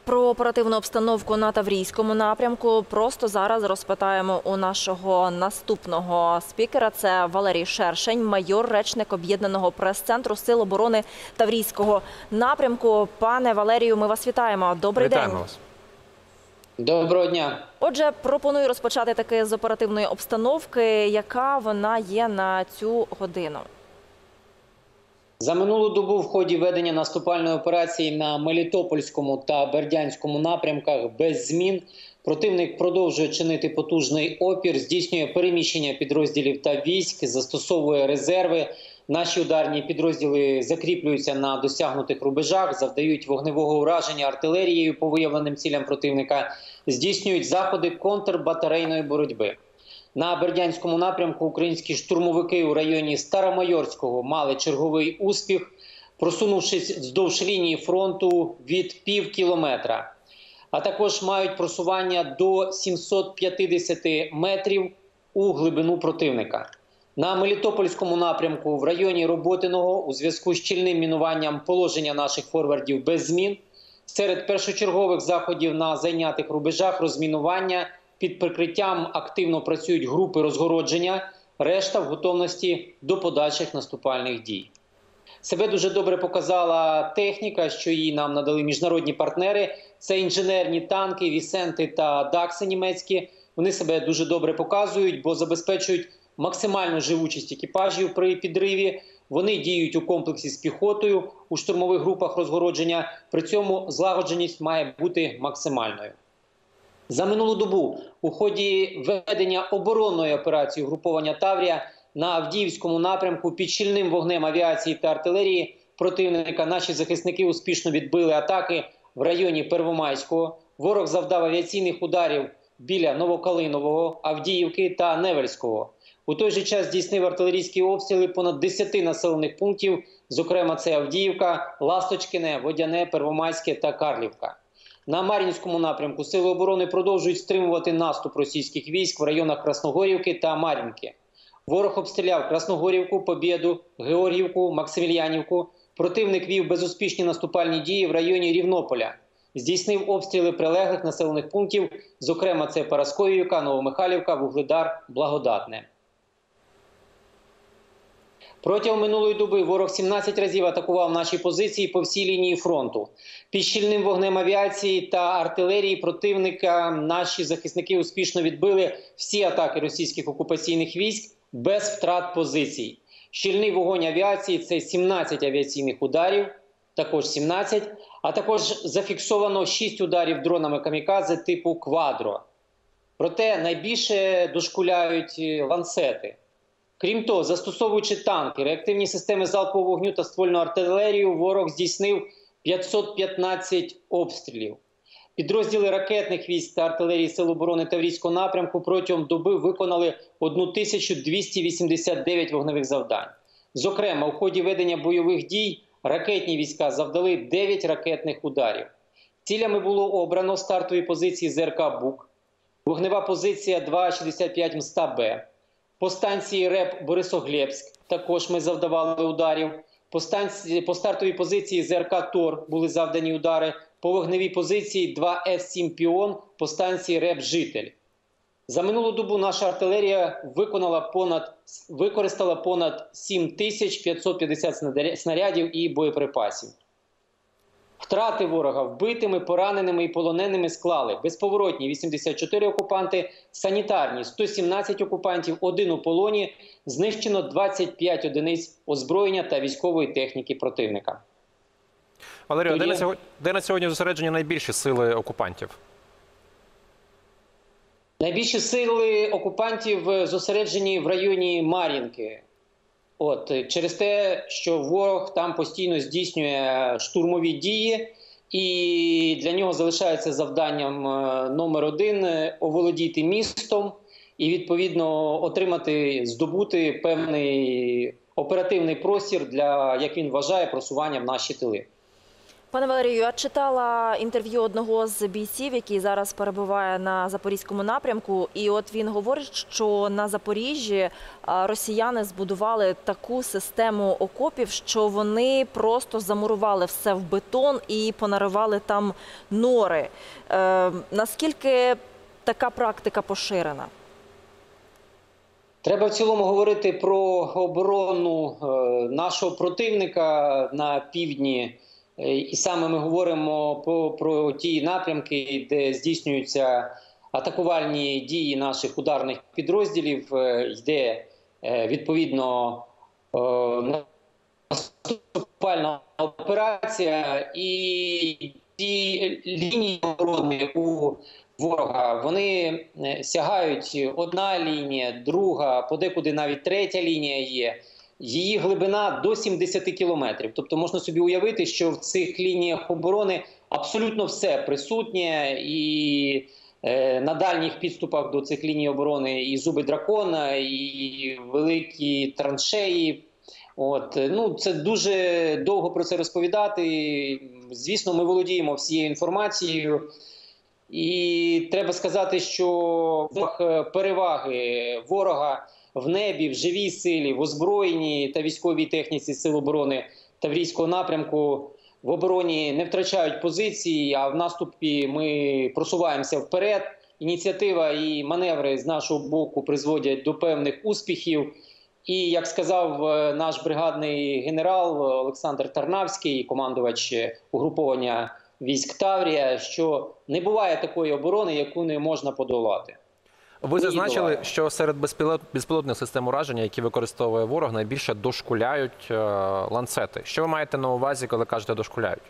Про оперативну обстановку на Таврійському напрямку просто зараз розпитаємо у нашого наступного спікера. Це Валерій Шершень, майор, речник Об'єднаного прес-центру Сил оборони Таврійського напрямку. Пане Валерію, ми вас вітаємо. Добрий день. Вітаємо вас. Доброго дня. Отже, пропоную розпочати таки з оперативної обстановки. Яка вона є на цю годину? За минулу добу в ході ведення наступальної операції на Мелітопольському та Бердянському напрямках без змін противник продовжує чинити потужний опір, здійснює переміщення підрозділів та військ, застосовує резерви. Наші ударні підрозділи закріплюються на досягнутих рубежах, завдають вогневого ураження артилерією по виявленим цілям противника, здійснюють заходи контрбатарейної боротьби. На Бердянському напрямку українські штурмовики у районі Старомайорського мали черговий успіх, просунувшись вздовж лінії фронту від пів кілометра. А також мають просування до 750 метрів у глибину противника. На Мелітопольському напрямку в районі Роботиного у зв'язку з щільним мінуванням положення наших форвардів без змін. Серед першочергових заходів на зайнятих рубежах розмінування під прикриттям активно працюють групи розгородження, решта в готовності до подальших наступальних дій. Себе дуже добре показала техніка, що її нам надали міжнародні партнери. Це інженерні танки, Вісенти та Дакси німецькі. Вони себе дуже добре показують, бо забезпечують максимальну живучість екіпажів при підриві. Вони діють у комплексі з піхотою у штурмових групах розгородження. При цьому злагодженість має бути максимальною. За минулу добу у ході ведення оборонної операції угруповання Таврія на Авдіївському напрямку під щільним вогнем авіації та артилерії противника наші захисники успішно відбили атаки в районі Первомайського. Ворог завдав авіаційних ударів біля Новокалинового, Авдіївки та Невельського. У той же час здійснив артилерійські обстріли понад 10 населених пунктів, зокрема це Авдіївка, Ласточкине, Водяне, Первомайське та Карлівка. На Мар'їнському напрямку Сили оборони продовжують стримувати наступ російських військ в районах Красногорівки та Мар'їнки. Ворог обстріляв Красногорівку, Побєду, Георгіївку, Максимільянівку. Противник вів безуспішні наступальні дії в районі Рівнополя. Здійснив обстріли прилеглих населених пунктів, зокрема це Парасковіївка, Новомихайлівка, Вугледар, Благодатне. Протягом минулої доби ворог 17 разів атакував наші позиції по всій лінії фронту. Під щільним вогнем авіації та артилерії противника наші захисники успішно відбили всі атаки російських окупаційних військ без втрат позицій. Щільний вогонь авіації – це 17 авіаційних ударів, також 17, а також зафіксовано 6 ударів дронами камікадзе типу «Квадро». Проте найбільше дошкуляють ланцети. Крім того, застосовуючи танки, реактивні системи залпового вогню та ствольну артилерію, ворог здійснив 515 обстрілів. Підрозділи ракетних військ та артилерії Сил оборони Таврійського напрямку протягом доби виконали 1289 вогневих завдань. Зокрема, у ході ведення бойових дій ракетні війська завдали 9 ракетних ударів. Цілями було обрано стартові позиції ЗРК «Бук», вогнева позиція 2,65 МСТ-Б. По станції РЕП Борисоглебськ також ми завдавали ударів. По стартовій позиції ЗРК ТОР були завдані удари. По вогневій позиції 2 С-7 «Піон» по станції РЕП Житель. За минулу добу наша артилерія використала понад 7550 снарядів і боєприпасів. Втрати ворога вбитими, пораненими і полоненими склали: безповоротні – 84 окупанти, санітарні – 117 окупантів, 1 у полоні, знищено 25 одиниць озброєння та військової техніки противника. Валерію, де на сьогодні зосереджені найбільші сили окупантів? Найбільші сили окупантів зосереджені в районі Мар'їнки. Через те, що ворог там постійно здійснює штурмові дії, і для нього залишається завданням номер 1 – оволодіти містом і, відповідно, здобути певний оперативний простір для, як він вважає, просування в наші тили. Пане Валерію, я читала інтерв'ю одного з бійців, який зараз перебуває на Запорізькому напрямку. І от він говорить, що на Запоріжжі росіяни збудували таку систему окопів, що вони просто замурували все в бетон і понаривали там нори. Наскільки така практика поширена? Треба в цілому говорити про оборону нашого противника на півдні. І саме ми говоримо про ті напрямки, де здійснюються атакувальні дії наших ударних підрозділів, йде відповідно наступальна операція, і ті лінії оборони у ворога, вони сягають одна лінія, друга, подекуди навіть третя лінія є. Її глибина до 70 кілометрів. Тобто можна собі уявити, що в цих лініях оборони абсолютно все присутнє. І на дальніх підступах до цих ліній оборони і зуби дракона, і великі траншеї. Це дуже довго про це розповідати. Звісно, ми володіємо всією інформацією. І треба сказати, що переваги ворога в небі, в живій силі, в озброєнні та військовій техніці Сил оборони Таврійського напрямку в обороні не втрачають позиції, а в наступі ми просуваємося вперед. Ініціатива і маневри з нашого боку призводять до певних успіхів. І, як сказав наш бригадний генерал Олександр Тарнавський, командувач угруповання військ Таврія, що не буває такої оборони, яку не можна подолати. Ви зазначили, що серед безпілотних систем ураження, які використовує ворог, найбільше дошкуляють ланцети. Що ви маєте на увазі, коли кажете «дошкуляють»?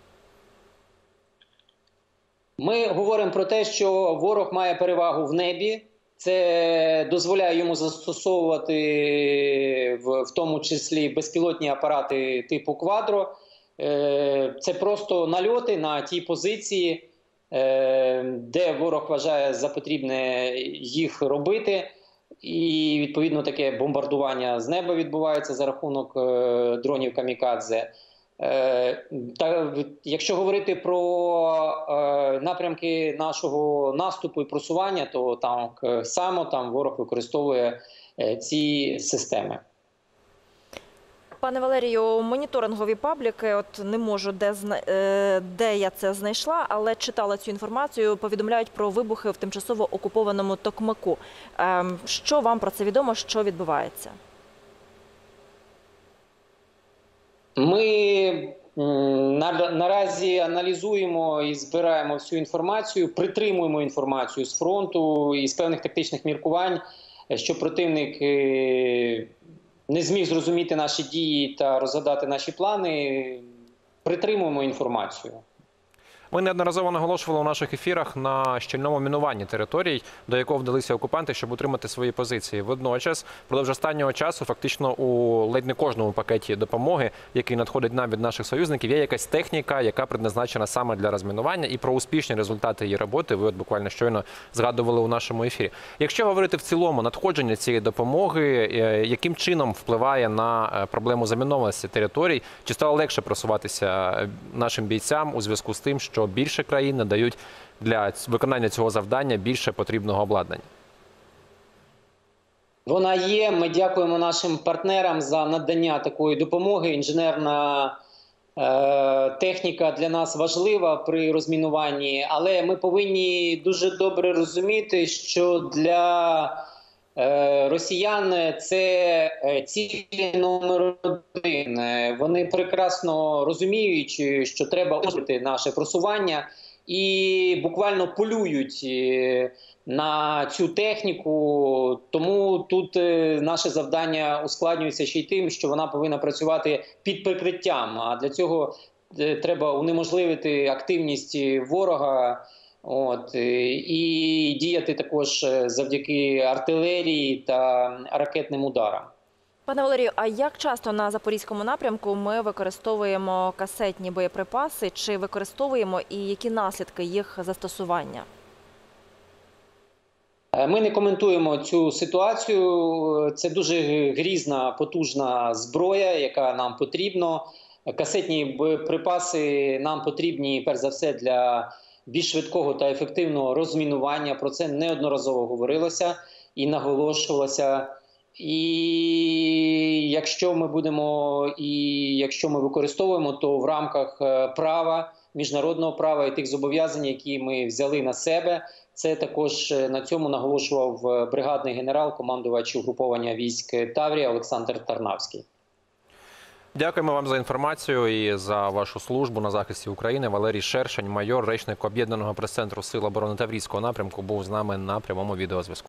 Ми говоримо про те, що ворог має перевагу в небі. Це дозволяє йому застосовувати в тому числі безпілотні апарати типу «Квадро». Це просто нальоти на ті позиції, де ворог вважає за потрібне їх робити. І, відповідно, таке бомбардування з неба відбувається за рахунок дронів «Камікадзе». Якщо говорити про напрямки нашого наступу і просування, то так само там ворог використовує ці системи. Пане Валерію, моніторингові пабліки, от не можу, де я це знайшла, але читала цю інформацію, повідомляють про вибухи в тимчасово окупованому Токмаку. Що вам про це відомо, що відбувається? Ми наразі аналізуємо і збираємо всю інформацію, притримуємо інформацію з фронту і з певних тактичних міркувань, що противник не зміг зрозуміти наші дії та розгадати наші плани. Притримуємо інформацію. Ми неодноразово наголошували у наших ефірах на щільному мінуванні територій, до якого вдалися окупанти, щоб утримати свої позиції. Водночас, впродовж останнього часу, фактично у ледь не кожному пакеті допомоги, який надходить нам від наших союзників, є якась техніка, яка предназначена саме для розмінування. І про успішні результати її роботи ви от буквально щойно згадували у нашому ефірі. Якщо говорити в цілому, надходження цієї допомоги, яким чином впливає на проблему замінованості територій? Чи стало легше просуватися нашим бійцям у зв'язку з тим, що більше країн надають для виконання цього завдання більше потрібного обладнання? Вона є. Ми дякуємо нашим партнерам за надання такої допомоги. Інженерна техніка для нас важлива при розмінуванні, але ми повинні дуже добре розуміти, що для росіян це ціль номер один. Вони прекрасно розуміють, що треба ускорити наше просування і буквально полюють на цю техніку. Тому тут наше завдання ускладнюється ще й тим, що вона повинна працювати під прикриттям. А для цього треба унеможливити активність ворога. І діяти також завдяки артилерії та ракетним ударам. Пане Валерію, а як часто на Запорізькому напрямку ми використовуємо касетні боєприпаси? Чи використовуємо і які наслідки їх застосування? Ми не коментуємо цю ситуацію. Це дуже грізна, потужна зброя, яка нам потрібна. Касетні боєприпаси нам потрібні, перш за все, для більш швидкого та ефективного розмінування. Про це неодноразово говорилося і наголошувалося. І якщо ми використовуємо, то в рамках права, міжнародного права і тих зобов'язань, які ми взяли на себе. Це також на цьому наголошував бригадний генерал, командувач угруповання військ Таврія Олександр Тарнавський. Дякуємо вам за інформацію і за вашу службу на захисті України. Валерій Шершень, майор, речник Об'єднаного прес-центру Сил оборони Таврійського напрямку, був з нами на прямому відеозв'язку.